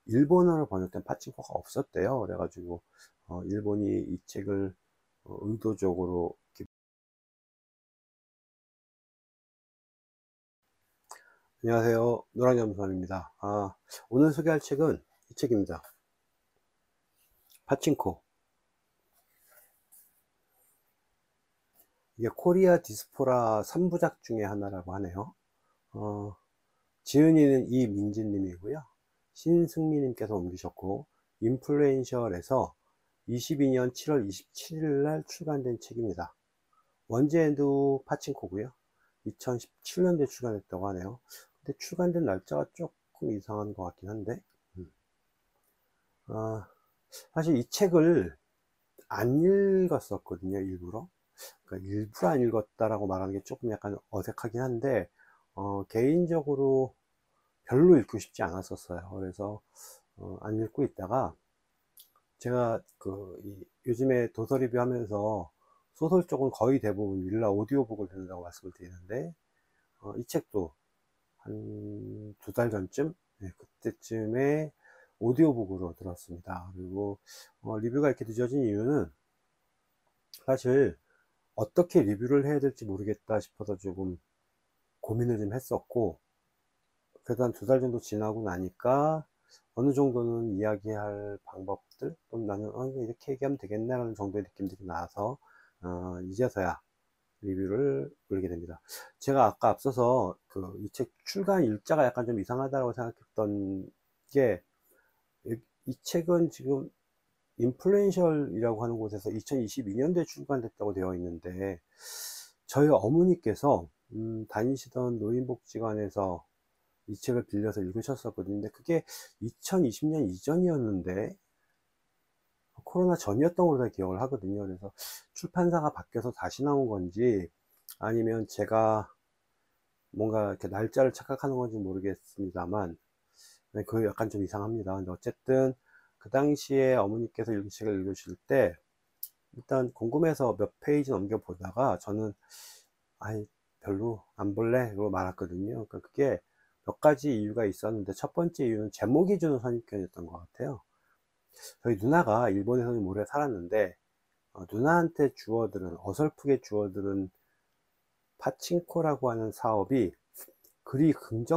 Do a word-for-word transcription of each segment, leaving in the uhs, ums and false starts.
일본어로 번역된 파친코가 없었대요. 그래가지고 어, 일본이 이 책을 어, 의도적으로 이렇게. 안녕하세요, 노랑잠수함입니다. 아, 오늘 소개할 책은 이 책입니다. 파친코. 이게 코리아 디스포라 삼 부작 중에 하나라고 하네요. 어, 지은이는 이민진님이고요. 신승미님께서 옮기셨고, 인플루엔셜에서 이십이 년 칠월 이십칠일 날 출간된 책입니다. 원제도 파친코고요. 이천십칠 년도에 출간했다고 하네요. 근데 출간된 날짜가 조금 이상한 것 같긴 한데, 음. 아, 사실 이 책을 안 읽었었거든요, 일부러. 그러니까 일부러 안 읽었다라고 말하는 게 조금 약간 어색하긴 한데, 어, 개인적으로 별로 읽고 싶지 않았었어요. 그래서 어, 안 읽고 있다가 제가 그 이, 요즘에 도서 리뷰하면서 소설 쪽은 거의 대부분 윌라 오디오북을 듣는다고 말씀을 드리는데, 어, 이 책도 한 두 달 전쯤, 네, 그때쯤에 오디오북으로 들었습니다. 그리고 어, 리뷰가 이렇게 늦어진 이유는 사실 어떻게 리뷰를 해야 될지 모르겠다 싶어서 조금 고민을 좀 했었고, 그래도 한 두 달 정도 지나고 나니까 어느 정도는 이야기할 방법들, 또 나는 어, 이렇게 얘기하면 되겠네라는 정도의 느낌들이 나서 어, 이제서야 리뷰를 올리게 됩니다. 제가 아까 앞서서 그 이 책 출간 일자가 약간 좀 이상하다고 생각했던 게, 이 책은 지금 인플루엔셜이라고 하는 곳에서 이천이십이 년도에 출간됐다고 되어 있는데, 저희 어머니께서 음, 다니시던 노인복지관에서 이 책을 빌려서 읽으셨었거든요. 근데 그게 이천이십 년 이전이었는데 코로나 전이었던 걸로 다 기억을 하거든요. 그래서 출판사가 바뀌어서 다시 나온 건지 아니면 제가 뭔가 이렇게 날짜를 착각하는 건지 모르겠습니다만, 네, 그거 약간 좀 이상합니다. 근데 어쨌든 그 당시에 어머니께서 이 책을 읽으실 때 일단 궁금해서 몇 페이지 넘겨 보다가 저는 아이 별로 안 볼래 그러고 말았거든요. 그러니까 그게 몇 가지 이유가 있었는데, 첫 번째 이유는 제목이 주는 선입견이었던 것 같아요. 저희 누나가 일본에서 좀 오래 살았는데 어, 누나한테 주어들은, 어설프게 주어들은 파친코라고 하는 사업이 그리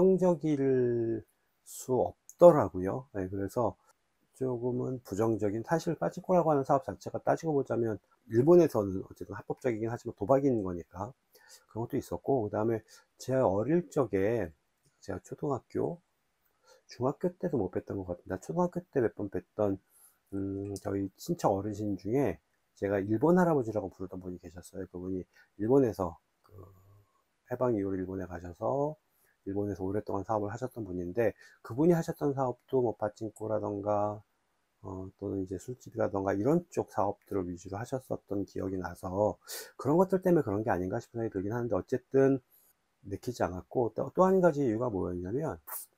긍정적일 수 없더라고요. 네, 그래서 조금은 부정적인, 사실 파친코라고 하는 사업 자체가 따지고 보자면 일본에서는 어쨌든 합법적이긴 하지만 도박인 거니까 그런 것도 있었고, 그 다음에 제 어릴 적에 제가 초등학교 중학교 때도 못 뵀던 것 같은데 초등학교 때 몇 번 뵀던 음, 저희 친척 어르신 중에 제가 일본 할아버지라고 부르던 분이 계셨어요. 그분이 일본에서 그 해방 이후로 일본에 가셔서 일본에서 오랫동안 사업을 하셨던 분인데, 그분이 하셨던 사업도 뭐 파친코라던가 어, 또는 이제 술집이라던가 이런 쪽 사업들을 위주로 하셨었던 기억이 나서 그런 것들 때문에 그런 게 아닌가 싶은 생각이 들긴 하는데, 어쨌든 내키지 않았고, 또, 또 한 가지 이유가 뭐였냐면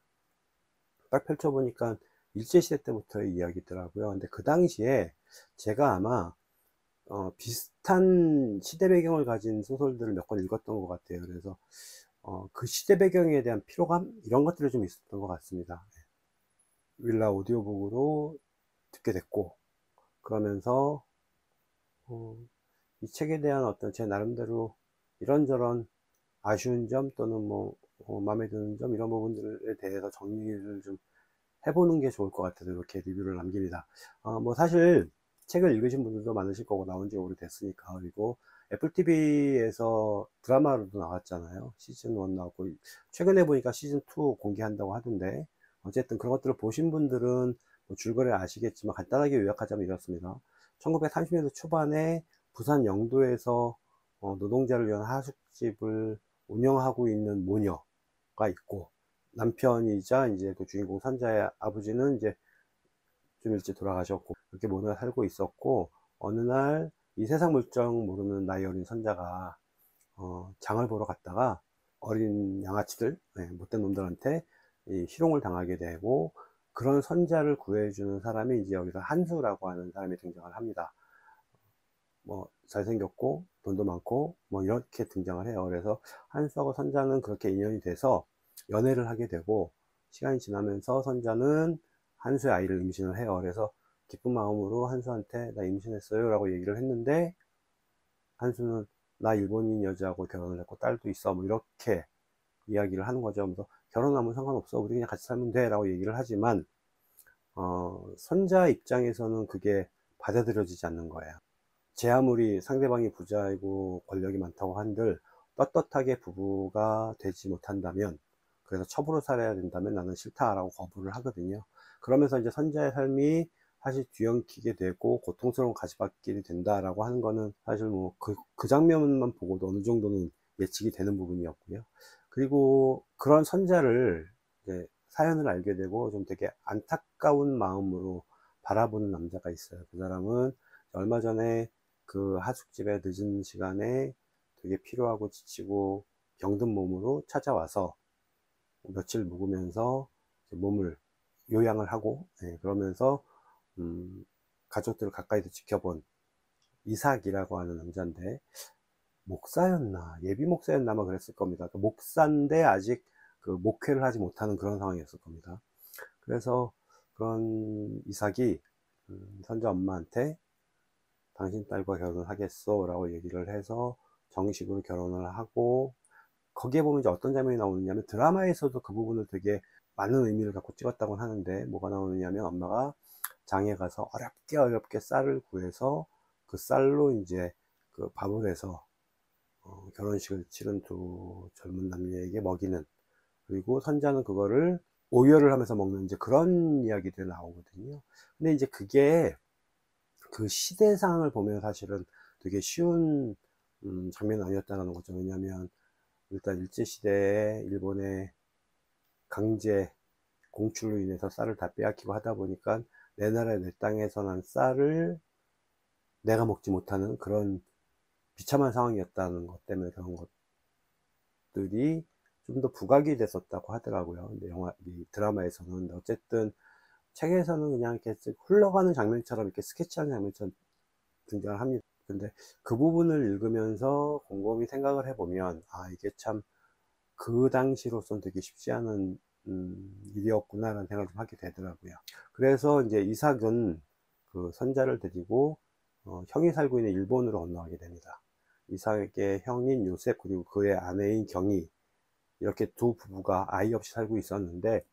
딱 펼쳐보니까 일제시대 때부터의 이야기더라고요. 근데 그 당시에 제가 아마 어, 비슷한 시대 배경을 가진 소설들을 몇 권 읽었던 것 같아요. 그래서 어, 그 시대 배경에 대한 피로감 이런 것들이 좀 있었던 것 같습니다. 윌라 오디오북으로 듣게 됐고, 그러면서 어, 이 책에 대한 어떤 제 나름대로 이런저런 아쉬운 점 또는 뭐 어, 마음에 드는 점 이런 부분들에 대해서 정리를 좀 해보는 게 좋을 것 같아서 이렇게 리뷰를 남깁니다. 어, 뭐 사실 책을 읽으신 분들도 많으실 거고 나온 지 오래됐으니까. 그리고 애플티비에서 드라마로도 나왔잖아요. 시즌 일 나왔고 최근에 보니까 시즌 이 공개한다고 하던데, 어쨌든 그런 것들을 보신 분들은 뭐 줄거리 아시겠지만 간단하게 요약하자면 이렇습니다. 천구백삼십 년대 초반에 부산 영도에서 어, 노동자를 위한 하숙집을 운영하고 있는 모녀가 있고, 남편이자 이제 그 주인공 선자의 아버지는 이제 좀 일찍 돌아가셨고, 그렇게 모두가 살고 있었고, 어느 날 이 세상 물정 모르는 나이 어린 선자가 어, 장을 보러 갔다가 어린 양아치들, 네, 못된 놈들한테 이 희롱을 당하게 되고, 그런 선자를 구해주는 사람이 이제 여기서 한수라고 하는 사람이 등장을 합니다. 뭐 잘생겼고 돈도 많고 뭐 이렇게 등장을 해요. 그래서 한수하고 선자는 그렇게 인연이 돼서 연애를 하게 되고, 시간이 지나면서 선자는 한수의 아이를 임신을 해요. 그래서 기쁜 마음으로 한수한테 나 임신했어요 라고 얘기를 했는데, 한수는 나 일본인 여자하고 결혼을 했고 딸도 있어 뭐 이렇게 이야기를 하는 거죠. 그래서 결혼하면 상관없어, 우리 그냥 같이 살면 돼 라고 얘기를 하지만 어, 선자 입장에서는 그게 받아들여지지 않는 거예요. 제 아무리 상대방이 부자이고 권력이 많다고 한들 떳떳하게 부부가 되지 못한다면, 그래서 첩으로 살아야 된다면 나는 싫다라고 거부를 하거든요. 그러면서 이제 선자의 삶이 사실 뒤엉키게 되고 고통스러운 가시밭길이 된다라고 하는 거는 사실 뭐 그, 그 장면만 보고도 어느 정도는 예측이 되는 부분이었고요. 그리고 그런 선자를 이제 사연을 알게 되고 좀 되게 안타까운 마음으로 바라보는 남자가 있어요. 그 사람은 얼마 전에 그 하숙집에 늦은 시간에 되게 피로하고 지치고 병든 몸으로 찾아와서 며칠 묵으면서 몸을 요양을 하고, 네, 그러면서 음, 가족들을 가까이서 지켜본 이삭이라고 하는 남자인데, 목사였나 예비 목사였나 아마 그랬을 겁니다. 그 목사인데 아직 그 목회를 하지 못하는 그런 상황이었을 겁니다. 그래서 그런 이삭이 음, 선자 엄마한테 당신 딸과 결혼을 하겠어 라고 얘기를 해서 정식으로 결혼을 하고, 거기에 보면 이제 어떤 장면이 나오느냐면, 드라마에서도 그 부분을 되게 많은 의미를 갖고 찍었다고 하는데, 뭐가 나오느냐면 엄마가 장에 가서 어렵게 어렵게 쌀을 구해서 그 쌀로 이제 그 밥을 해서 어, 결혼식을 치른 두 젊은 남녀에게 먹이는, 그리고 선자는 그거를 오열을 하면서 먹는 이제 그런 이야기들이 나오거든요. 근데 이제 그게 그 시대상을 보면 사실은 되게 쉬운 음, 장면은 아니었다는 거죠. 왜냐하면 일단 일제시대에 일본의 강제 공출로 인해서 쌀을 다 빼앗기고 하다 보니까 내 나라 내 땅에서 난 쌀을 내가 먹지 못하는 그런 비참한 상황이었다는 것 때문에 그런 것들이 좀 더 부각이 됐었다고 하더라고요. 근데 영화, 이 드라마에서는. 어쨌든 책에서는 그냥 이렇게 흘러가는 장면처럼 이렇게 스케치하는 장면처럼 등장을 합니다. 근데 그 부분을 읽으면서 곰곰이 생각을 해보면, 아, 이게 참 그 당시로선 되게 쉽지 않은 음, 일이었구나라는 생각을 좀 하게 되더라고요. 그래서 이제 이삭은 그 선자를 데리고 어, 형이 살고 있는 일본으로 건너가게 됩니다. 이삭의 형인 요셉 그리고 그의 아내인 경이, 이렇게 두 부부가 아이 없이 살고 있었는데,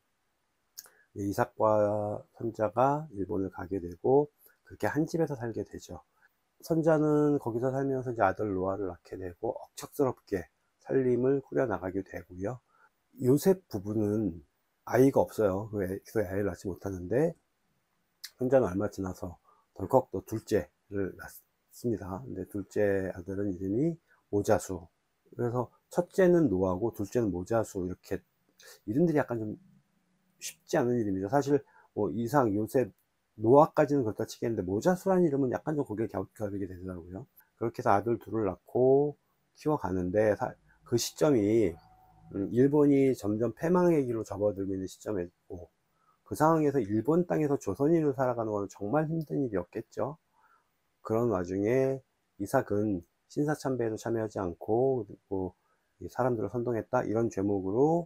이삭과 선자가 일본을 가게 되고 그렇게 한 집에서 살게 되죠. 선자는 거기서 살면서 이제 아들 노아를 낳게 되고 억척스럽게 살림을 꾸려나가게 되고요. 요셉 부부는 아이가 없어요. 그 애, 그 아이를 낳지 못하는데, 선자는 얼마 지나서 덜컥 또 둘째를 낳습니다. 근데 둘째 아들은 이름이 모자수. 그래서 첫째는 노아고 둘째는 모자수, 이렇게 이름들이 약간 좀 쉽지 않은 이름이죠. 사실 뭐 이삭, 요셉, 노아까지는 그렇다 치겠는데 모자수라는 이름은 약간 좀 고개를 갸웃갸웃하게 되더라고요. 그렇게 해서 아들 둘을 낳고 키워가는데, 그 시점이 음, 일본이 점점 패망의 길로 접어들고 있는 시점이었고, 그 상황에서 일본 땅에서 조선인으로 살아가는 건 정말 힘든 일이었겠죠. 그런 와중에 이삭은 신사참배에도 참여하지 않고, 그리고 사람들을 선동했다 이런 죄목으로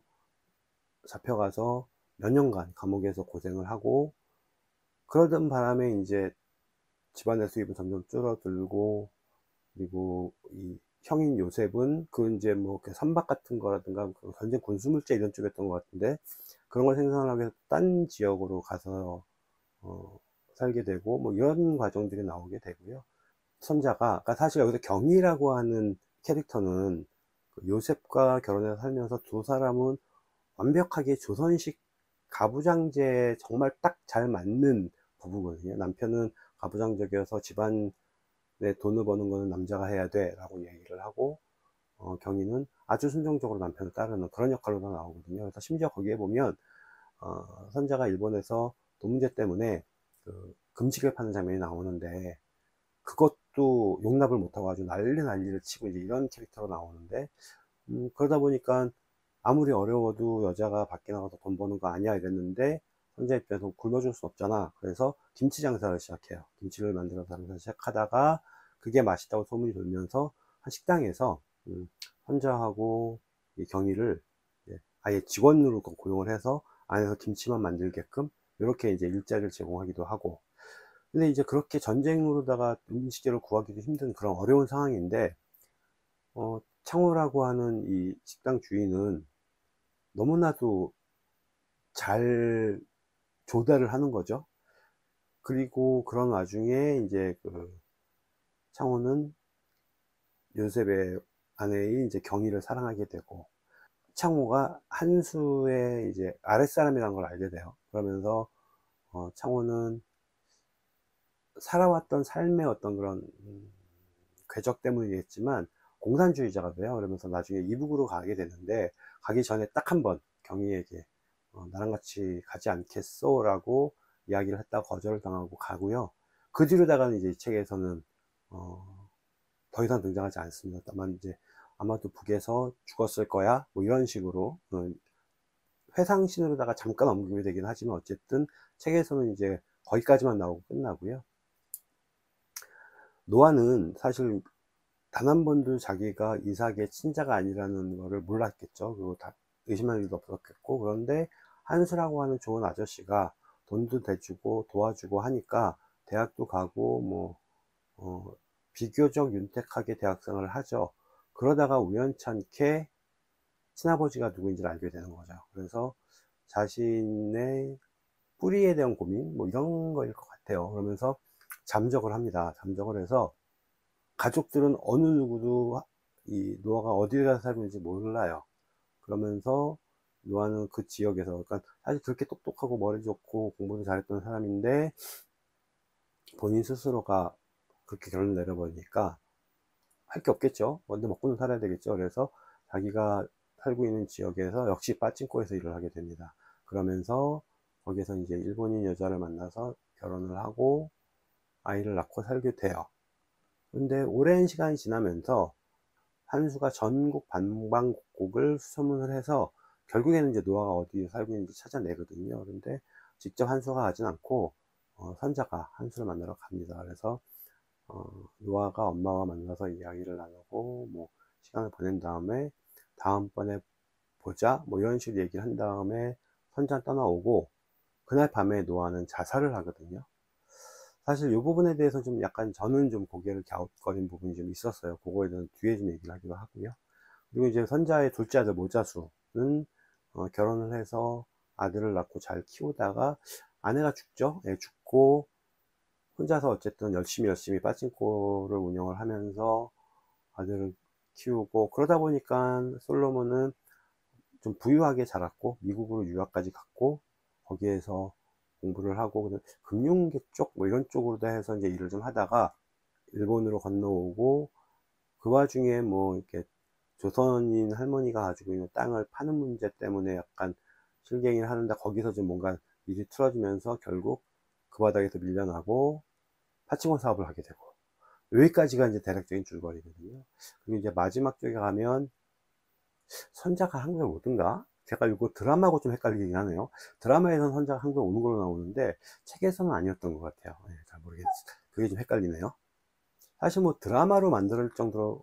잡혀가서 몇 년간 감옥에서 고생을 하고, 그러던 바람에 이제 집안의 수입은 점점 줄어들고, 그리고 이 형인 요셉은 그 이제 뭐 선박 같은 거라든가 그 전쟁 군수물자 이런 쪽이었던 것 같은데, 그런 걸 생산하기 위해서 딴 지역으로 가서 어, 살게 되고 뭐 이런 과정들이 나오게 되고요. 선자가, 그러니까 사실 여기서 경이라고 하는 캐릭터는 그 요셉과 결혼해서 살면서 두 사람은 완벽하게 조선식 가부장제에 정말 딱 잘 맞는 부부거든요. 남편은 가부장적이어서 집안에 돈을 버는 거는 남자가 해야 돼 라고 얘기를 하고, 어, 경희는 아주 순종적으로 남편을 따르는 그런 역할로 나오거든요. 그래서 심지어 거기에 보면 어, 선자가 일본에서 돈 문제 때문에 그 금식을 파는 장면이 나오는데, 그것도 용납을 못하고 아주 난리 난리를 치고 이제 이런 캐릭터로 나오는데, 음, 그러다 보니까 아무리 어려워도 여자가 밖에 나가서 돈 버는 거 아니야 이랬는데, 선자 입장에서 굶어줄 수 없잖아. 그래서 김치 장사를 시작해요. 김치를 만들어서 장사를 시작하다가 그게 맛있다고 소문이 돌면서 한 식당에서 음, 선자하고 이 경희를 아예 직원으로 고용을 해서 안에서 김치만 만들게끔 이렇게 이제 일자리를 제공하기도 하고. 근데 이제 그렇게 전쟁으로다가 음식재를 구하기도 힘든 그런 어려운 상황인데, 어, 창호라고 하는 이 식당 주인은 너무나도 잘 조달을 하는 거죠. 그리고 그런 와중에 이제 그 창호는 요셉의 아내인 이제 경희를 사랑하게 되고, 창호가 한수의 이제 아랫사람이라는 걸 알게 돼요. 그러면서 어, 창호는 살아왔던 삶의 어떤 그런 음, 궤적 때문이겠지만 공산주의자가 돼요. 그러면서 나중에 이북으로 가게 되는데, 가기 전에 딱 한 번 경희에게 어, 나랑 같이 가지 않겠소? 라고 이야기를 했다가 거절을 당하고 가고요. 그 뒤로다가는 이제 이 책에서는 어, 더 이상 등장하지 않습니다. 다만 이제 아마도 북에서 죽었을 거야, 뭐 이런 식으로 어, 회상신으로다가 잠깐 언급이 되긴 하지만, 어쨌든 책에서는 이제 거기까지만 나오고 끝나고요. 노아는 사실 단 한 번도 자기가 이삭의 친자가 아니라는 거를 몰랐겠죠. 그리고 다 의심할 일도 없었겠고. 그런데 한수라고 하는 좋은 아저씨가 돈도 대주고 도와주고 하니까 대학도 가고 뭐 어, 비교적 윤택하게 대학생활을 하죠. 그러다가 우연찮게 친아버지가 누구인지를 알게 되는 거죠. 그래서 자신의 뿌리에 대한 고민, 뭐 이런 거일 것 같아요. 그러면서 잠적을 합니다. 잠적을 해서 가족들은 어느 누구도 이 노아가 어디에 가서 살고 있는지 몰라요. 그러면서 노아는 그 지역에서, 그러니까 사실 그렇게 똑똑하고 머리 좋고 공부도 잘했던 사람인데, 본인 스스로가 그렇게 결론을 내려버리니까 할 게 없겠죠. 먼저 먹고는 살아야 되겠죠. 그래서 자기가 살고 있는 지역에서 역시 빠찡코에서 일을 하게 됩니다. 그러면서 거기서 이제 일본인 여자를 만나서 결혼을 하고 아이를 낳고 살게 돼요. 근데 오랜 시간이 지나면서 한수가 전국 방방곡곡을 수소문을 해서 결국에는 이제 노아가 어디에 살고 있는지 찾아내거든요. 그런데 직접 한수가 가진 않고 어, 선자가 한수를 만나러 갑니다. 그래서 어, 노아가 엄마와 만나서 이야기를 나누고 뭐 시간을 보낸 다음에 다음번에 보자 뭐 이런 식으로 얘기를 한 다음에 선자 떠나오고, 그날 밤에 노아는 자살을 하거든요. 사실 이 부분에 대해서 좀 약간 저는 좀 고개를 갸웃거린 부분이 좀 있었어요. 그거에 대해서 뒤에 좀 얘기를 하기로 하고요. 그리고 이제 선자의 둘째 아들 모자수는 어, 결혼을 해서 아들을 낳고 잘 키우다가 아내가 죽죠. 예, 죽고 혼자서 어쨌든 열심히 열심히 빠진코를 운영을 하면서 아들을 키우고, 그러다 보니까 솔로몬은 좀 부유하게 자랐고 미국으로 유학까지 갔고, 거기에서 공부를 하고 금융계 쪽 뭐 이런 쪽으로 해서 이제 일을 좀 하다가 일본으로 건너오고, 그 와중에 뭐 이렇게 조선인 할머니가 가지고 있는 땅을 파는 문제 때문에 약간 실갱이를 하는데, 거기서 좀 뭔가 일이 틀어지면서 결국 그 바닥에서 밀려나고 파치모 사업을 하게 되고, 여기까지가 이제 대략적인 줄거리거든요. 그리고 이제 마지막 쪽에 가면 선자가 한국에 오든가, 제가 이거 드라마하고 좀 헷갈리긴 하네요. 드라마에서는 선자가 한국에 오는 걸로 나오는데 책에서는 아니었던 것 같아요. 네, 잘 모르겠어요. 그게 좀 헷갈리네요. 사실 뭐 드라마로 만들 정도로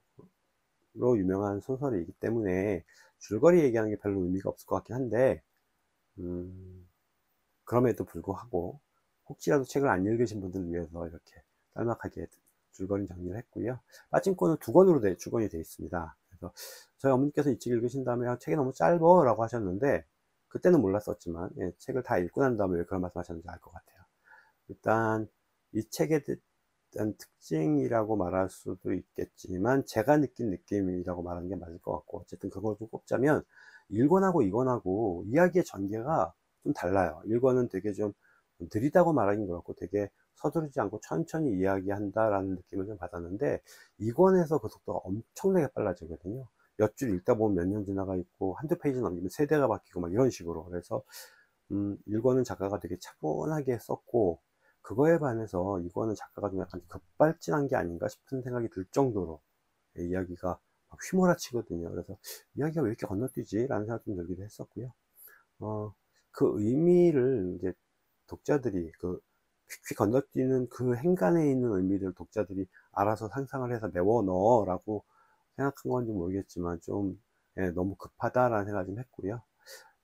유명한 소설이기 때문에 줄거리 얘기하는 게 별로 의미가 없을 것 같긴 한데, 음, 그럼에도 불구하고 혹시라도 책을 안 읽으신 분들을 위해서 이렇게 짤막하게 줄거리 정리를 했고요. 빠진코는 두 권으로 돼, 주권이 되어 있습니다. 그래서 저희 어머니께서 이 책 읽으신 다음에 아, 책이 너무 짧아 라고 하셨는데, 그때는 몰랐었지만 예, 책을 다 읽고 난 다음에 왜 그런 말씀 하셨는지 알 것 같아요. 일단 이 책에 대한 특징이라고 말할 수도 있겠지만 제가 느낀 느낌이라고 말하는 게 맞을 것 같고, 어쨌든 그걸 좀 꼽자면 일 권하고 이 권하고 이야기의 전개가 좀 달라요. 일 권은 되게 좀 느리다고 말하긴 그렇고 되게 서두르지 않고 천천히 이야기한다라는 느낌을 좀 받았는데, 이 권에서 그 속도가 엄청나게 빨라지거든요. 몇 줄 읽다 보면 몇 년 지나가 있고 한두 페이지 넘기면 세대가 바뀌고 막 이런 식으로. 그래서 음, 일 권은 작가가 되게 차분하게 썼고, 그거에 반해서 이거는 작가가 좀 약간 급발진한 게 아닌가 싶은 생각이 들 정도로 예, 이야기가 막 휘몰아치거든요. 그래서 이야기가 왜 이렇게 건너뛰지? 라는 생각이 좀 들기도 했었고요. 어, 그 의미를 이제 독자들이 그 휙휙 건너뛰는 그 행간에 있는 의미를 독자들이 알아서 상상을 해서 메워 넣어라고 생각한 건지 모르겠지만 좀 예, 너무 급하다라는 생각을 좀 했고요.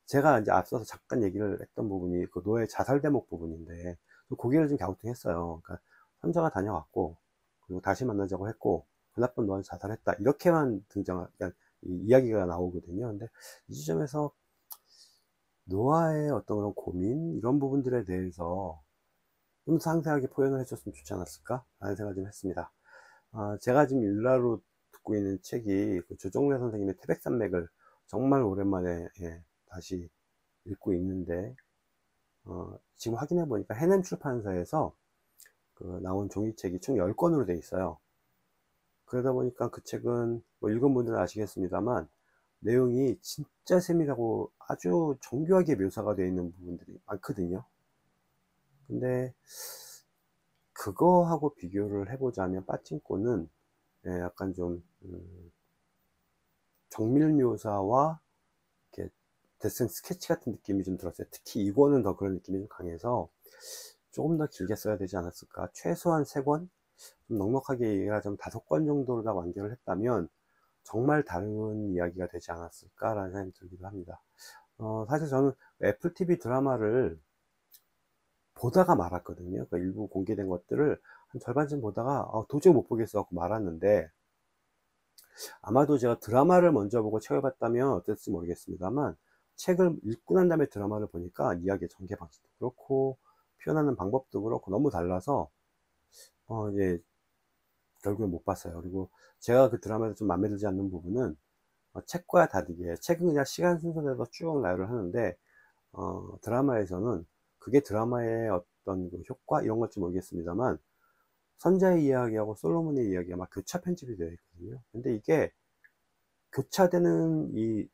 제가 이제 앞서서 잠깐 얘기를 했던 부분이 그 노예 자살 대목 부분인데, 그 고개를 좀 갸우뚱했어요. 그러니까 선자가 다녀왔고, 그리고 다시 만나자고 했고, 그 나쁜 노아는 자살했다, 이렇게만 등장, 그러니까 이 이야기가 나오거든요. 근데 이 지점에서 노아의 어떤 그런 고민, 이런 부분들에 대해서 좀 상세하게 표현을 해줬으면 좋지 않았을까 라는 생각을 좀 했습니다. 아, 제가 지금 일라로 듣고 있는 책이 그 조정래 선생님의 태백산맥을 정말 오랜만에, 예, 다시 읽고 있는데, 어, 지금 확인해 보니까 해냄 출판사에서 그 나온 종이책이 총 열 권으로 되어 있어요. 그러다 보니까 그 책은 뭐 읽은 분들은 아시겠습니다만 내용이 진짜 세밀하고 아주 정교하게 묘사가 되어 있는 부분들이 많거든요. 근데 그거하고 비교를 해보자면 빠찡코는, 예, 약간 좀 음, 정밀 묘사와 이렇게 데슨 스케치 같은 느낌이 좀 들었어요. 특히 이 권은 더 그런 느낌이 좀 강해서 조금 더 길게 써야 되지 않았을까. 최소한 세 권, 좀 넉넉하게 얘기하자면 다섯 권 정도로 다 완결을 했다면 정말 다른 이야기가 되지 않았을까라는 생각이 들기도 합니다. 어, 사실 저는 애플 티비 드라마를 보다가 말았거든요. 그 일부 공개된 것들을 한 절반쯤 보다가 어, 도저히 못 보겠어 갖고 말았는데, 아마도 제가 드라마를 먼저 보고 책을 봤다면 어땠을지 모르겠습니다만, 책을 읽고 난 다음에 드라마를 보니까 이야기의 전개 방식도 그렇고 표현하는 방법도 그렇고 너무 달라서 어, 이제 결국엔 못 봤어요. 그리고 제가 그 드라마에서 좀 마음에 들지 않는 부분은, 어, 책과 다르게 책은 그냥 시간 순서대로 쭉 나열을 하는데, 어, 드라마에서는 그게 드라마의 어떤 그 효과 이런 걸지 모르겠습니다만 선자의 이야기하고 솔로몬의 이야기가 막 교차 편집이 되어 있거든요. 근데 이게 교차되는 이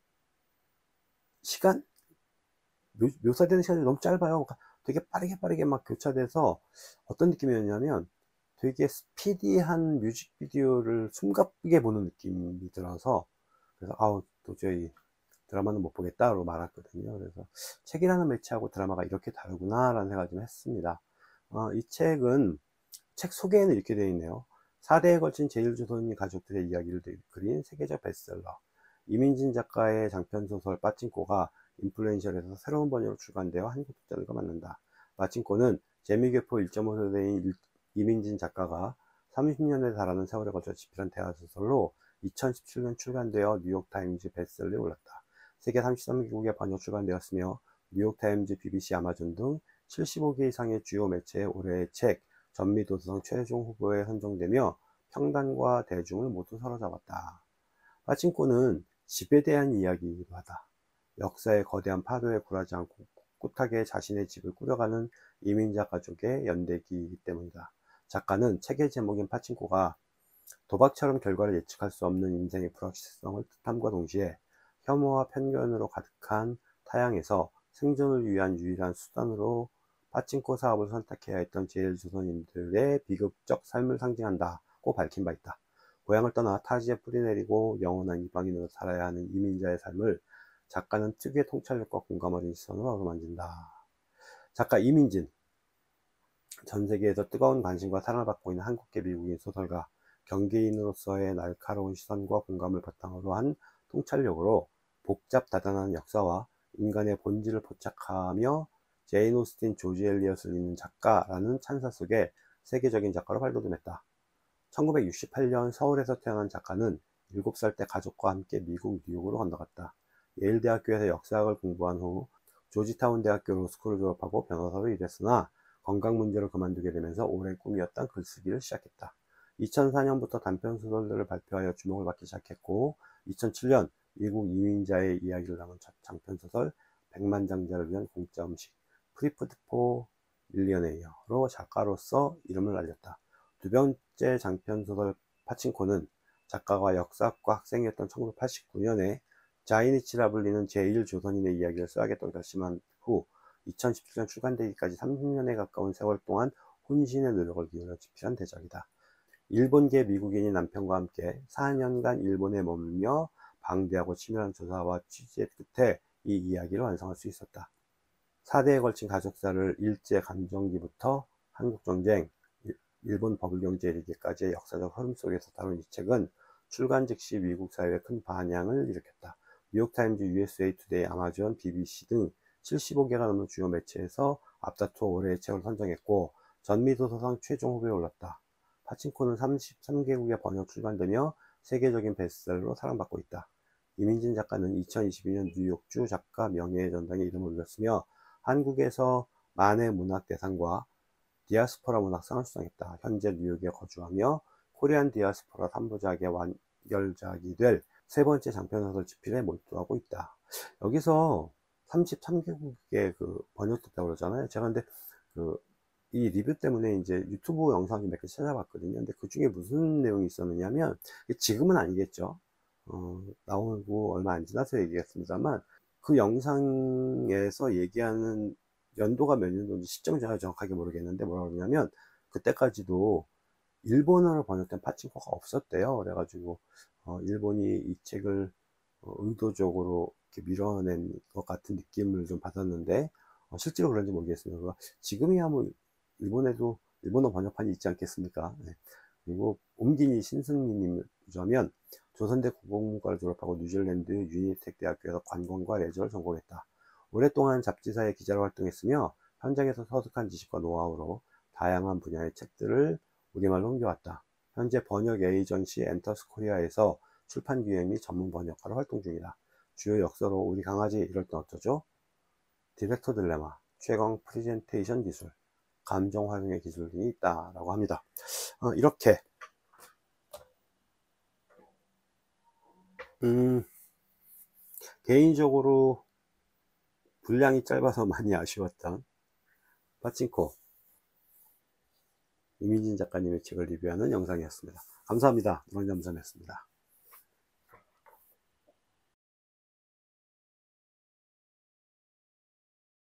시간, 묘, 묘사되는 시간이 너무 짧아요. 그러니까 되게 빠르게 빠르게 막 교차돼서 어떤 느낌이었냐면 되게 스피디한 뮤직비디오를 숨가쁘게 보는 느낌이 들어서, 그래서 아우 도저히 드라마는 못 보겠다고 말았거든요. 그래서 책이라는 매체하고 드라마가 이렇게 다르구나 라는 생각을 좀 했습니다. 어, 이 책은 책 소개에는 이렇게 되어 있네요. 사 대에 걸친 제일조선인 가족들의 이야기를 그린 세계적 베스트셀러, 이민진 작가의 장편소설 빠찡코가 인플루엔셜에서 새로운 번역으로 출간되어 한국 독자들과 만난다. 빠찡코는 재미교포 일 점 오 세대인 이민진 작가가 삼십 년에 달하는 세월에 걸쳐 집필한 대화소설로 이천십칠 년 출간되어 뉴욕타임즈 베스트셀러에 올랐다. 세계 삼십삼 개국에 번역 출간되었으며 뉴욕타임즈, 비비씨, 아마존 등 칠십오 개 이상의 주요 매체의 올해의 책 전미도서상 최종 후보에 선정되며 평단과 대중을 모두 사로잡았다. 빠찡코는 집에 대한 이야기이기도 하다. 역사의 거대한 파도에 굴하지 않고 꿋꿋하게 자신의 집을 꾸려가는 이민자 가족의 연대기이기 때문이다. 작가는 책의 제목인 빠찡코가 도박처럼 결과를 예측할 수 없는 인생의 불확실성을 뜻함과 동시에 혐오와 편견으로 가득한 타향에서 생존을 위한 유일한 수단으로 빠찡코 사업을 선택해야 했던 제일조선인들의 비극적 삶을 상징한다고 밝힌 바 있다. 고향을 떠나 타지에 뿌리내리고 영원한 이방인으로 살아야 하는 이민자의 삶을 작가는 특유의 통찰력과 공감 어린 시선으로 어루만진다. 작가 이민진, 전 세계에서 뜨거운 관심과 사랑을 받고 있는 한국계 미국인 소설가, 경계인으로서의 날카로운 시선과 공감을 바탕으로 한 통찰력으로 복잡 다단한 역사와 인간의 본질을 포착하며 제인 오스틴, 조지 엘리엇을 잇는 작가라는 찬사 속에 세계적인 작가로 발돋움했다. 천구백육십팔 년 서울에서 태어난 작가는 일곱 살 때 가족과 함께 미국 뉴욕으로 건너갔다. 예일 대학교에서 역사학을 공부한 후 조지타운 대학교 로스쿨을 졸업하고 변호사로 일했으나 건강 문제로 그만두게 되면서 오랜 꿈이었던 글쓰기를 시작했다. 이천사 년부터 단편 소설들을 발표하여 주목을 받기 시작했고, 이천칠 년 미국 이민자의 이야기를 담은 장편 소설 백만장자를 위한 공짜 음식 프리푸드 포 밀리어네이어로 작가로서 이름을 알렸다. 두 번째 장편 소설 빠찡코는 작가가 역사학과 학생이었던 천구백팔십구 년에 자이니치라 불리는 제일 조선인의 이야기를 써야겠다고 결심한 후 이천십칠 년 출간되기까지 삼십 년에 가까운 세월 동안 혼신의 노력을 기울여 집필한 대작이다. 일본계 미국인인 남편과 함께 사 년간 일본에 머물며 방대하고 치밀한 조사와 취재 끝에 이 이야기를 완성할 수 있었다. 사 대에 걸친 가족사를 일제감정기부터 한국전쟁, 일본 버블경제에 이르기까지의 역사적 흐름 속에서 다룬 이 책은 출간 즉시 미국 사회에 큰 반향을 일으켰다. 뉴욕타임즈, 유에스에이 투데이, 아마존, 비비씨 등 칠십오 개가 넘는 주요 매체에서 앞다투어 올해의 책을 선정했고 전미도서상 최종 후보에 올랐다. 파친코는 삼십삼 개국에 번역 출간되며 세계적인 베스트셀러로 사랑받고 있다. 이민진 작가는 이천이십이 년 뉴욕주 작가 명예의 전당에 이름을 올렸으며 한국에서 만해 문학대상과 디아스포라 문학상을 수상했다. 현재 뉴욕에 거주하며 코리안 디아스포라 삼 부작의 완결작이 될 세 번째 장편소설 집필에 몰두하고 있다. 여기서 삼십삼 개국에 그 번역됐다고 그러잖아요. 제가 근데 그 이 리뷰 때문에 이제 유튜브 영상을 몇 개 찾아봤거든요. 근데 그 중에 무슨 내용이 있었느냐면, 지금은 아니겠죠. 어, 나오고 얼마 안 지나서 얘기했습니다만, 그 영상에서 얘기하는 연도가 몇 년도인지 시점 제가 정확하게 모르겠는데 뭐라 그러냐면, 그때까지도 일본어로 번역된 파친코가 없었대요. 그래가지고 어, 일본이 이 책을 어, 의도적으로 이렇게 밀어낸 것 같은 느낌을 좀 받았는데, 어, 실제로 그런지 모르겠습니다. 지금이야 뭐 일본에도 일본어 번역판이 있지 않겠습니까? 네. 그리고 옴기니 신승민님이라면 조선대 국어국문과를 졸업하고 뉴질랜드 유니텍 대학교에서 관광과 레저를 전공했다. 오랫동안 잡지사의 기자로 활동했으며 현장에서 터득한 지식과 노하우로 다양한 분야의 책들을 우리말로 옮겨왔다. 현재 번역 에이전시 엔터스 코리아에서 출판 기획 및 전문 번역가로 활동 중이다. 주요 역서로 우리 강아지 이럴 땐 어쩌죠? 디렉터 딜레마, 최강 프레젠테이션 기술, 감정 활용의 기술 등이 있다라고 합니다. 어, 이렇게 음, 개인적으로 분량이 짧아서 많이 아쉬웠던 파친코 이민진 작가님의 책을 리뷰하는 영상이었습니다. 감사합니다. 노랑잠잠이었습니다.